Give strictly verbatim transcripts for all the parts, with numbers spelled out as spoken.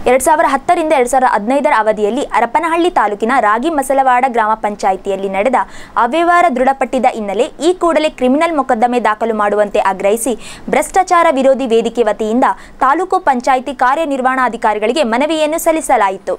ಎರಡ್ ಸಾವಿರದ ಹತ್ತರಿಂದ ಎರಡ್ ಸಾವಿರದ ಹದಿನೈದರ ಅವಧಿಯಲ್ಲಿ ಹರಪನಹಳ್ಳಿ ತಾಲೂಕಿನ ರಾಗಿ ಮಸಲವಾಡ ಗ್ರಾಮ ಪಂಚಾಯಿತಿಯಲ್ಲಿ ನಡೆದ ಅವ್ಯವಹಾರ ದೃಢಪಟ್ಟಿದ್ದ ಹಿನ್ನೆಲೆ ಈ ಕೂಡಲೇ ಕ್ರಿಮಿನಲ್ ಮೊಕದ್ದಮೆ ದಾಖಲು ಮಾಡುವಂತೆ ಆಗ್ರಹಿಸಿ ಭ್ರಷ್ಟಾಚಾರ ವಿರೋಧಿ ವೇದಿಕೆ ವತಿಯಿಂದ ತಾಲೂಕು ಪಂಚಾಯಿತಿ ಕಾರ್ಯನಿರ್ವಹಣಾಧಿಕಾರಿಗಳಿಗೆ ಮನವಿಯನ್ನು ಸಲ್ಲಿಸಲಾಯಿತು.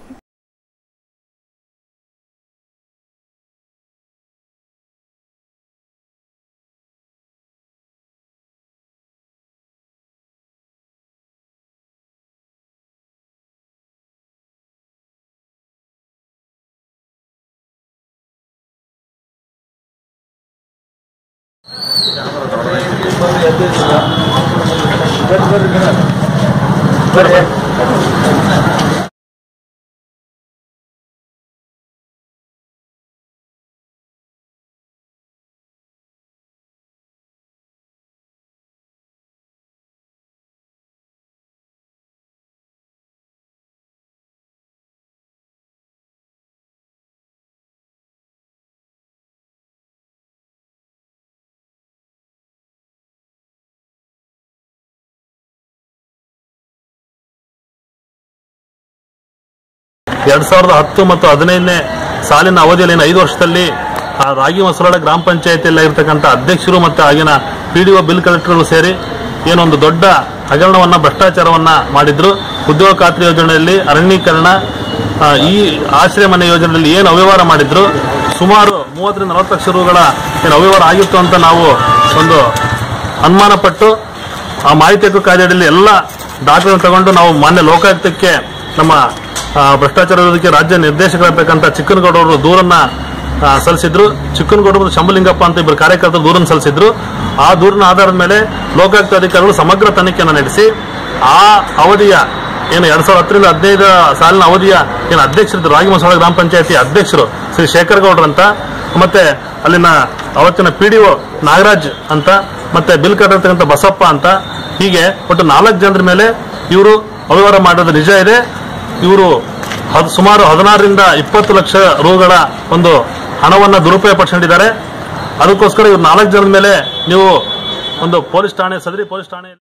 ಎರಡ್ ಸಾವಿರದ ಹತ್ತು ಮತ್ತು ಹದಿನೈದನೇ ಸಾಲಿನ ಅವಧಿಯಲ್ಲಿ ಐದು ವರ್ಷದಲ್ಲಿ ರಾಗಿ ಮಸಲವಾಡ ಗ್ರಾಮ ಪಂಚಾಯತಿಯಲ್ಲಿ ಇರತಕ್ಕಂಥ ಅಧ್ಯಕ್ಷರು ಮತ್ತು ಆಗಿನ ಪಿಡಿಒ ಬಿಲ್ ಕಲೆಕ್ಟರ್ಗಳು ಸೇರಿ ಏನೊಂದು ದೊಡ್ಡ ಹಗರಣವನ್ನ ಭ್ರಷ್ಟಾಚಾರವನ್ನ ಮಾಡಿದ್ರು. ಉದ್ಯೋಗ ಖಾತ್ರಿ ಯೋಜನೆಯಲ್ಲಿ ಅರಣ್ಯೀಕರಣ, ಈ ಆಶ್ರಯ ಮನೆ ಯೋಜನೆಯಲ್ಲಿ ಏನು ಅವ್ಯವಹಾರ ಮಾಡಿದ್ರು, ಸುಮಾರು ಮೂವತ್ತರಿಂದ ನಲವತ್ತು ಲಕ್ಷ ರೂಗಳ ಏನು ಅವ್ಯವಹಾರ ಆಗಿತ್ತು ಅಂತ ನಾವು ಒಂದು ಅನುಮಾನ ಪಟ್ಟು ಆ ಮಾಹಿತಿ ಹಕ್ಕು ಕಾಯ್ದೆಯಲ್ಲಿ ಎಲ್ಲ ದಾಖಲೆ ತಗೊಂಡು ನಾವು ಮಾನ್ಯ ಲೋಕಾಯುಕ್ತಕ್ಕೆ ನಮ್ಮ ಭ್ರಷ್ಟಾಚಾರ ವಿರೋಧಕ್ಕೆ ರಾಜ್ಯ ನಿರ್ದೇಶಕರಾಗಿರ್ತಕ್ಕಂಥ ಚಿಕ್ಕನಗೌಡರು ದೂರನ್ನ ಸಲ್ಲಿಸಿದ್ರು. ಚಿಕ್ಕನಗೌಡರು ಮತ್ತು ಶಂಭುಲಿಂಗಪ್ಪ ಅಂತ ಇಬ್ಬರು ಕಾರ್ಯಕರ್ತರು ದೂರನ್ನು ಸಲ್ಲಿಸಿದ್ರು. ಆ ದೂರಿನ ಆಧಾರದ ಮೇಲೆ ಲೋಕಾಯುಕ್ತ ಅಧಿಕಾರಿಗಳು ಸಮಗ್ರ ತನಿಖೆಯನ್ನು ನಡೆಸಿ ಆ ಅವಧಿಯ ಏನು ಎರಡ್ ಸಾವಿರದ ಹತ್ತರಿಂದ ಹದಿನೈದು ಸಾಲಿನ ಅವಧಿಯ ಏನು ಅಧ್ಯಕ್ಷರಿದ್ದರು, ರಾಗಿ ಮಸಲವಾಡ ಗ್ರಾಮ ಪಂಚಾಯತಿ ಅಧ್ಯಕ್ಷರು ಶ್ರೀ ಶೇಖರ್ ಗೌಡ್ರು ಅಂತ, ಮತ್ತೆ ಅಲ್ಲಿನ ಅವತ್ತಿನ ಪಿಡಿಒ ನಾಗರಾಜ್ ಅಂತ, ಮತ್ತೆ ಬಿಲ್ ಕಟ್ಟಿರ್ತಕ್ಕಂಥ ಬಸಪ್ಪ ಅಂತ, ಹೀಗೆ ಒಟ್ಟು ನಾಲ್ಕು ಜನರ ಮೇಲೆ ಇವರು ಅವ್ಯವಹಾರ ಮಾಡೋದು ನಿಜ ಇದೆ. ಇವರು ಸುಮಾರು ಹದಿನಾರರಿಂದ ಇಪ್ಪತ್ತು ಲಕ್ಷ ರೂಗಳ ಒಂದು ಹಣವನ್ನು ದುರುಪಯೋಗ ಪಡಿಸಿಕೊಂಡಿದ್ದಾರೆ. ಅದಕ್ಕೋಸ್ಕರ ಇವ್ರು ನಾಲ್ಕು ಜನರ ಮೇಲೆ ನೀವು ಒಂದು ಪೊಲೀಸ್ ಠಾಣೆ ಸದರಿ ಪೊಲೀಸ್ ಠಾಣೆ